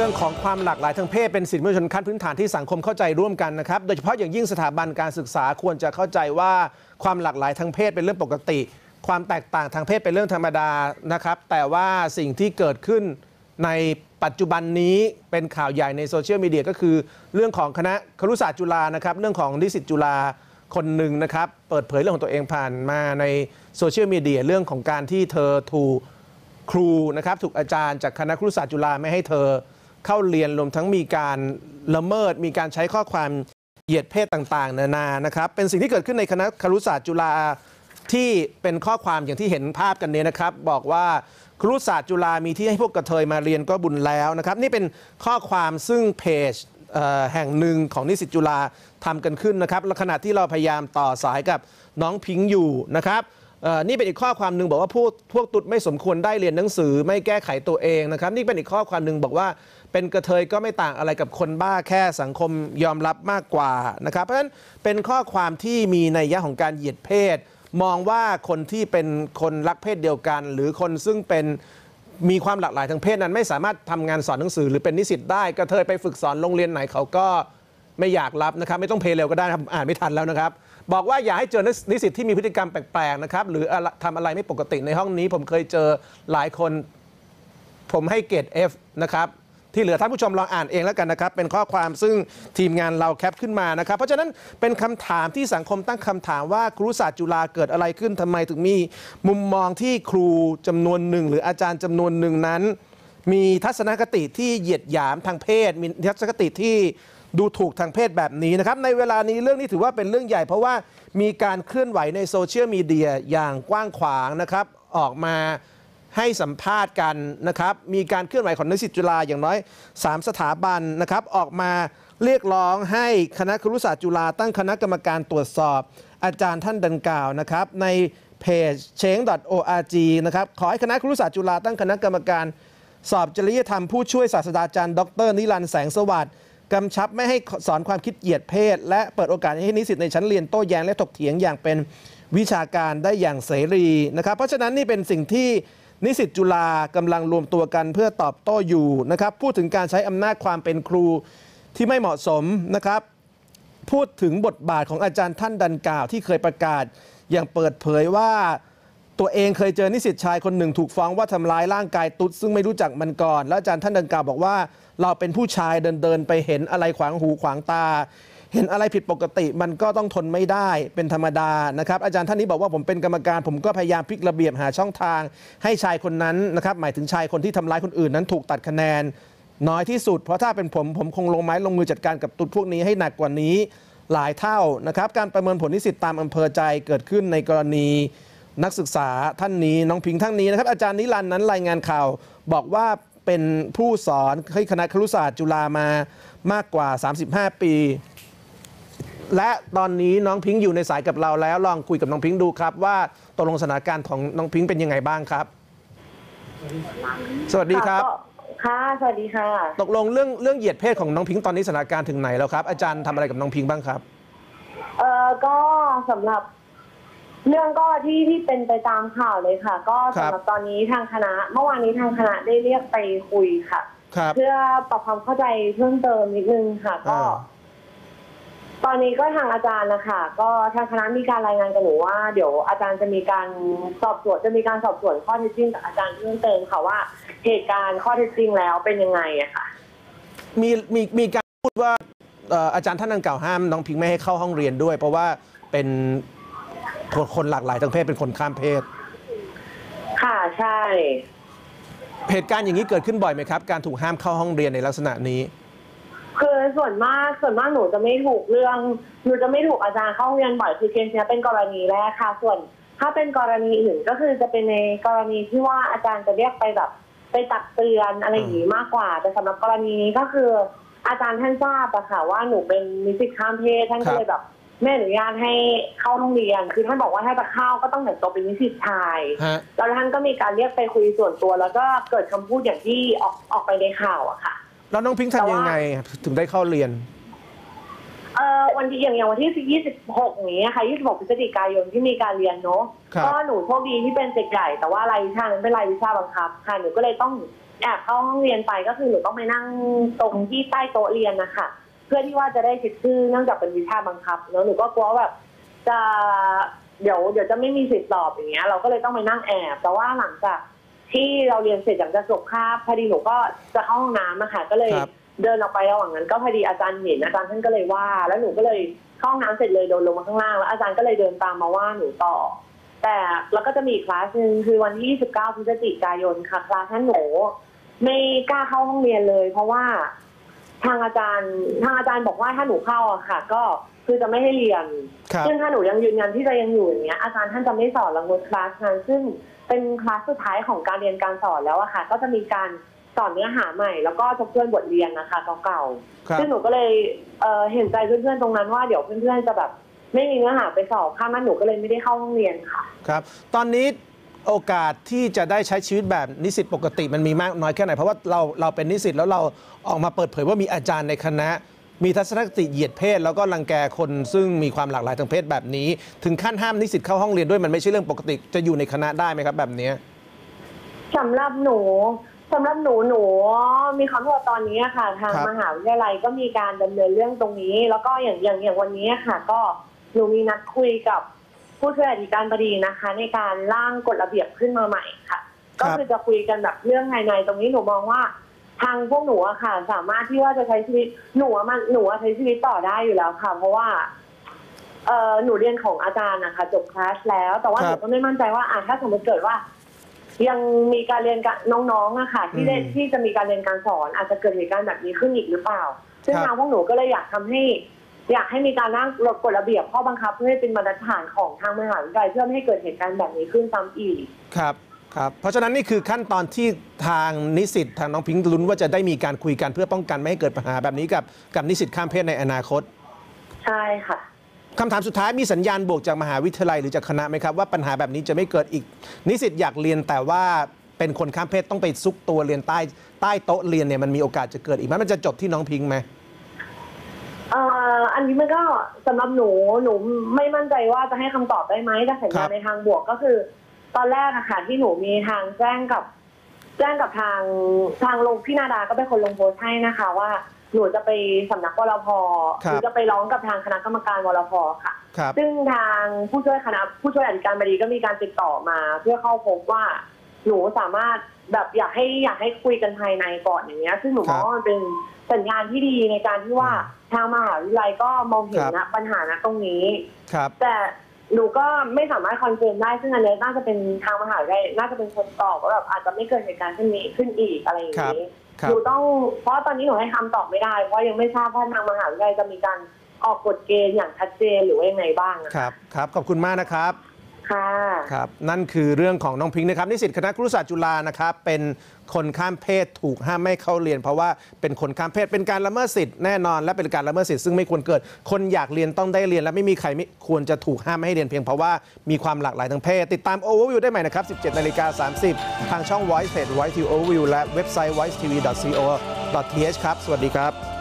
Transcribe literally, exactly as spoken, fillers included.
รื่องของความหลากหลายทางเพศเป็นสิทธิมนุษยชนขั้นพื้นฐานที่สังคมเข้าใจร่วมกันนะครับโดยเฉพาะอย่างยิ่งสถาบันการศึกษาควรจะเข้าใจว่าความหลากหลายทางเพศเป็นเรื่องปกติความแตกต่างทางเพศเป็นเรื่องธรรมดานะครับแต่ว่าสิ่งที่เกิดขึ้นในปัจจุบันนี้เป็นข่าวใหญ่ในโซเชียลมีเดียก็คือเรื่องของคณะครุศาสตร์จุฬานะครับเรื่องของนิสิตจุฬาคนหนึ่งนะครับเปิดเผยเรื่องของตัวเองผ่านมาในโซเชียลมีเดียเรื่องของการที่เธอถูกครูนะครับถูกอาจารย์จากคณะครุศาสตร์จุฬาไม่ให้เธอเข้าเรียนรวมทั้งมีการละเมิดมีการใช้ข้อความเหยียดเพศต่างๆนานานะครับเป็นสิ่งที่เกิดขึ้นในคณะครุศาสตร์จุฬาที่เป็นข้อความอย่างที่เห็นภาพกันนี้นะครับบอกว่าครุศาสตร์จุฬามีที่ให้พวกกระเทยมาเรียนก็บุญแล้วนะครับนี่เป็นข้อความซึ่งเพจแห่งหนึ่งของนิสิตจุฬาทำกันขึ้นนะครับและขณะที่เราพยายามต่อสายกับน้องพิงค์อยู่นะครับนี่เป็นอีกข้อความหนึ่งบอกว่าพวกพวกตุ๊ดไม่สมควรได้เรียนหนังสือไม่แก้ไขตัวเองนะครับนี่เป็นอีกข้อความหนึ่งบอกว่าเป็นกระเทยก็ไม่ต่างอะไรกับคนบ้าแค่สังคมยอมรับมากกว่านะครับเพราะฉะนั้นเป็นข้อความที่มีนัยยะของการเหยียดเพศมองว่าคนที่เป็นคนรักเพศเดียวกันหรือคนซึ่งเป็นมีความหลากหลายทางเพศนั้นไม่สามารถทำงานสอนหนังสือหรือเป็นนิสิตได้กระเทยไปฝึกสอนโรงเรียนไหนเขาก็ไม่อยากรับนะครับไม่ต้องเพลย์เร็วก็ได้ครับอ่านไม่ทันแล้วนะครับบอกว่าอย่าให้เจอนิสิตที่มีพฤติกรรมแปลกๆนะครับหรือทำอะไรไม่ปกติในห้องนี้ผมเคยเจอหลายคนผมให้เกรด F นะครับที่เหลือท่านผู้ชมลองอ่านเองแล้วกันนะครับเป็นข้อความซึ่งทีมงานเราแคปขึ้นมานะครับเพราะฉะนั้นเป็นคำถามที่สังคมตั้งคำถามว่าครุศาสตร์จุฬาเกิดอะไรขึ้นทำไมถึงมีมุมมองที่ครูจำนวนหนึ่งหรืออาจารย์จำนวนหนึ่งนั้นมีทัศนคติที่เหยียดหยามทางเพศมีทัศนคติที่ดูถูกทางเพศแบบนี้นะครับในเวลานี้เรื่องนี้ถือว่าเป็นเรื่องใหญ่เพราะว่ามีการเคลื่อนไหวในโซเชียลมีเดียอย่างกว้างขวางนะครับออกมาให้สัมภาษณ์กันนะครับมีการเคลื่อนไหวของนิสิตจุฬาอย่างน้อยสามสถาบันนะครับออกมาเรียกร้องให้คณะครุศาสตร์จุฬาตั้งคณะกรรมการตรวจสอบอาจารย์ท่านดังกล่าวนะครับในเพจ เชง ดอท โอ อาร์ จี นะครับขอให้คณะครุศาสตร์จุฬาตั้งคณะกรรมการสอบจริยธรรมผู้ช่วยศาสตราจารย์ดรนิรันดร์แสงสวัสดิ์กำชับไม่ให้สอนความคิดเหยียดเพศและเปิดโอกาสให้นิสิตในชั้นเรียนโต้แย้งและถกเถียงอย่างเป็นวิชาการได้อย่างเสรีนะครับเพราะฉะนั้นนี่เป็นสิ่งที่นิสิตจุฬากำลังรวมตัวกันเพื่อตอบโต้อยู่นะครับพูดถึงการใช้อำนาจความเป็นครูที่ไม่เหมาะสมนะครับพูดถึงบทบาทของอาจารย์ท่านดังกล่าวที่เคยประกาศอย่างเปิดเผยว่าตัวเองเคยเจอนิสิตชายคนหนึ่งถูกฟ้องว่าทำร้ายร่างกายตุ๊ดซึ่งไม่รู้จักมันก่อนแล้วอาจารย์ท่านดังกล่าวบอกว่าเราเป็นผู้ชายเดินเดินไปเห็นอะไรขวางหูขวางตาเห็นอะไรผิดปกติมันก็ต้องทนไม่ได้เป็นธรรมดานะครับอาจารย์ท่านนี้บอกว่าผมเป็นกรรมการผมก็พยายามพลิกระเบียบหาช่องทางให้ชายคนนั้นนะครับหมายถึงชายคนที่ทำร้ายคนอื่นนั้นถูกตัดคะแนนน้อยที่สุดเพราะถ้าเป็นผมผมคงลงไม้ลงมือจัดการกับตุ๊ดพวกนี้ให้หนักกว่านี้หลายเท่านะครับการประเมินผลนิสิตตามอำเภอใจเกิดขึ้นในกรณีนักศึกษาท่านนี้น้องพิงค์ท่านนี้นะครับอาจารย์นิรันดร์นั้นรายงานข่าวบอกว่าเป็นผู้สอนให้คณะครุศาสตร์จุฬามามากกว่าสามสิบห้าปีและตอนนี้น้องพิงค์อยู่ในสายกับเราแล้วลองคุยกับน้องพิงค์ดูครับว่าตกลงสถานการณ์ของน้องพิงค์เป็นยังไงบ้างครับสวัสดีครับค่ะสวัสดีค่ะตกลงเรื่องเรื่องเหยียดเพศของน้องพิงค์ตอนนี้สถานการณ์ถึงไหนแล้วครับอาจารย์ทำอะไรกับน้องพิงค์บ้างครับเออก็สำหรับเรื่องก็ที่ที่เป็นไปตามข่าวเลยค่ะก็สำหรับตอนนี้ทางคณะเมื่อวานนี้ทางคณะได้เรียกไปคุยค่ะเพื่อปรับความเข้าใจเพิ่มเติมนิดนึงค่ะก็ตอนนี้ก็ทางอาจารย์นะคะก็ทางคณะมีการรายงานกับหนูว่าเดี๋ยวอาจารย์จะมีการสอบสวนจะมีการสอบสวนข้อเท็จจริงกับอาจารย์เพิ่มเติมค่ะว่าเหตุการณ์ข้อเท็จจริงแล้วเป็นยังไงอะค่ะมีมีมีการพูดว่าอาจารย์ท่านดังกล่าวห้ามน้องพิงค์ไม่ให้เข้าห้องเรียนด้วยเพราะว่าเป็นคนหลากหลายทางเพศเป็นคนข้ามเพศค่ะใช่เหตุการณ์อย่างนี้เกิดขึ้นบ่อยไหมครับการถูกห้ามเข้าห้องเรียนในลักษณะนี้คือส่วนมากส่วนมากหนูจะไม่ถูกเรื่องหนูจะไม่ถูกอาจารย์เข้าเรียนบ่อยคือเคสนี้เป็นกรณีแรกค่ะส่วนถ้าเป็นกรณีอื่นก็คือจะเป็นในกรณีที่ว่าอาจารย์จะเรียกไปแบบไปตักเตือนอะไรอย่างนี้มากกว่าแต่สำหรับกรณีนี้ก็คืออาจารย์ท่านทราบอะค่ะว่าหนูเป็นนิสิตข้ามเพศท่านก็เลยแบบไม่อนุญาตให้เข้าโรงเรียนคือท่านบอกว่าถ้าจะเข้าก็ต้องแต่งตัวเป็นนิสิตชายแล้วท่านก็มีการเรียกไปคุยส่วนตัวแล้วก็เกิดคำพูดอย่างที่ออกออกไปในข่าวอะค่ะแล้วน้องพิงค์ทำยังไงถึงได้เข้าเรียนเอ่อวันที่อย่างอย่างวันที่ยี่สิบหกนี้ค่ะยี่สิบหกพฤศจิกายนที่มีการเรียนเนาะก็หนูโชคดีที่เป็นเด็กใหญ่แต่ว่ารายวิชานั้นเป็นรายวิชาบังคับค่ะหนูก็เลยต้องแอบเข้าห้องเรียนไปก็คือหนูต้องไปนั่งตรงที่ใต้โต๊ะเรียนนะคะเพื่อที่ว่าจะได้เช็คชื่อเนื่องจากเป็นวิชาบังคับแล้วหนูก็กลัวแบบจะเดี๋ยวเดี๋ยวจะไม่มีสิทธิ์สอบอย่างเงี้ยเราก็เลยต้องไปนั่งแอบแต่ว่าหลังจากที่เราเรียนเสร็จอย่างจะจบคาบพอดีหนูก็จะเข้าห้องน้ำนะคะก็เลยเดินออกไประหว่างนั้นก็พอดีอาจารย์เห็นอาจารย์ท่านก็เลยว่าแล้วหนูก็เลยเข้าห้องน้ำเสร็จเลยโดนลงมาข้างล่างแล้วอาจารย์ก็เลยเดินตามมาว่าหนูต่อแต่แล้วก็จะมีคลาสนึงคือวันที่ยี่สิบเก้าพฤศจิกายนค่ะคลาสท่านหนูไม่กล้าเข้าห้องเรียนเลยเพราะว่าทางอาจารย์ทางอาจารย์บอกว่าถ้าหนูเข้าอะค่ะก็คือจะไม่ให้เรียนซึ่งถ้าหนูยังยืนยันที่จะยังอยู่อย่างเงี้ยอาจารย์ท่านจะไม่สอนละงดคลาสนั้นซึ่งเป็นคลาสสุดท้ายของการเรียนการสอนแล้วอะค่ะก็จะมีการสอนเนื้อหาใหม่แล้วก็ทบทวนบทเรียนนะคะเก่าๆซึ่งหนูก็เลยเอ่อเห็นใจเพื่อนๆตรงนั้นว่าเดี๋ยวเพื่อนๆจะแบบไม่มีเนื้อหาไปสอบข้ามนั้นหนูก็เลยไม่ได้เข้าห้องเรียนค่ะครับตอนนี้โอกาสที่จะได้ใช้ชีวิตแบบนิสิตปกติมันมีมากน้อยแค่ไหนเพราะว่าเราเราเป็นนิสิตแล้วเราออกมาเปิดเผยว่ามีอาจารย์ในคณะมีทัศนคติเหยียดเพศแล้วก็รังแกคนซึ่งมีความหลากหลายทางเพศแบบนี้ถึงขั้นห้ามนิสิตเข้าห้องเรียนด้วยมันไม่ใช่เรื่องปกติจะอยู่ในคณะได้ไหมครับแบบนี้สำหรับหนูสำหรับหนูหนูมีความรู้ตอนนี้ค่ะทางมหาวิทยาลัยก็มีการดำเนินเรื่องตรงนี้แล้วก็อย่างอย่างอย่างวันนี้ค่ะก็หนูมีนัดคุยกับผู้ช่วยอธิการบดีนะคะในการร่างกฎระเบียบขึ้นมาใหม่ค่ะก็คือจะคุยกันแบบเรื่องภายในตรงนี้หนูมองว่าทางพวกหนูอะค่ะสามารถที่ว่าจะใช้ชีวิตหนูมันหนูใช้ชีวิตต่อได้อยู่แล้วค่ะเพราะว่าเออหนูเรียนของอาจารย์นะคะจบคลาสแล้วแต่ว่าหนูก็ไม่มั่นใจว่าอ่ะถ้าสมมติเกิดว่ายังมีการเรียนกับน้องๆอะค่ะที่ได้ที่จะมีการเรียนการสอนอาจจะเกิดเหตุการณ์แบบนี้ขึ้นอีกหรือเปล่าซึ่งทางพวกหนูก็เลยอยากทำให้อยากให้มีการร่างกฎระเบียบข้อบังคับเพื่อให้เป็นมาตรฐานของทางมหาวิทยาลัยเพื่อไม่ให้เกิดเหตุการณ์แบบนี้ขึ้นซ้ำอีกครับครับเพราะฉะนั้นนี่คือขั้นตอนที่ทางนิสิตทางน้องพิงค์ลุ้นว่าจะได้มีการคุยกันเพื่อป้องกันไม่ให้เกิดปัญหาแบบนี้กับกับนิสิตข้ามเพศในอนาคตใช่ค่ะคำถามสุดท้ายมีสัญญาณบวกจากมหาวิทยาลัยหรือจากคณะไหมครับว่าปัญหาแบบนี้จะไม่เกิดอีกนิสิตอยากเรียนแต่ว่าเป็นคนข้ามเพศต้องไปซุกตัวเรียนใต้ใต้โต๊ะเรียนเนี่ยมันมีโอกาสจะเกิดอีกไหมมันจะจบที่น้องพิงค์ไหมเอ่ออันนี้มันก็สำหรับหนูหนูไม่มั่นใจว่าจะให้คำตอบได้ไหมแต่สัญญาณในทางบวกก็คือตอนแรกอะค่ะที่หนูมีทางแจ้งกับแจ้งกับทางทางลงพี่นาดาก็เป็นคนลงโพสต์ให้นะคะว่าหนูจะไปสำนักวรพหนูจะไปร้องกับทางคณะกรรมการวรพค่ะซึ่งทางผู้ช่วยคณะผู้ช่วยอธิการบดีก็มีการติดต่อมาเพื่อเข้าพบว่าหนูสามารถแบบอยากให้อยากให้คุยกันภายในก่อนอย่างเงี้ยซึ่งหนูมองว่ามันเป็นสัญญาณที่ดีในการที่ว่าทางมหาวิทยาลัยก็มองเห็นนะปัญหานะตรงนี้แต่หนูก็ไม่สามารถคอนเฟิร์มได้ซึ่งอันนี้น่าจะเป็นทางมหาวิทยาลัยน่าจะเป็นคนตอบว่าแบบอาจจะไม่เกิดเหตุการณ์เช่นนี้ขึ้นอีกอะไรอย่างนี้หนูต้องเพราะตอนนี้หนูให้คำตอบไม่ได้เพราะยังไม่ทราบว่าทางมหาวิทยาลัยจะมีการออกกฎเกณฑ์อย่างชัดเจนหรือว่ายังไงบ้างครับครับขอบคุณมากนะครับค่ะครับนั่นคือเรื่องของน้องพิงค์นะครับนิสิตคณะครุศาสตร์จุฬานะครับเป็นคนข้ามเพศถูกห้ามไม่เข้าเรียนเพราะว่าเป็นคนข้ามเพศเป็นการละเมิดสิทธิ์แน่นอนและเป็นการละเมิดสิทธิ์ซึ่งไม่ควรเกิดคนอยากเรียนต้องได้เรียนและไม่มีใครไม่ควรจะถูกห้ามไม่ให้เรียนเพียงเพราะว่ามีความหลากหลายทางเพศติดตาม Overview ได้ใหม่นะครับ สิบเจ็ดนาฬิกาสามสิบ ทางช่อง Voice Page Voice ที วี Overview และเว็บไซต์ voice t v dot co dot th ครับสวัสดีครับ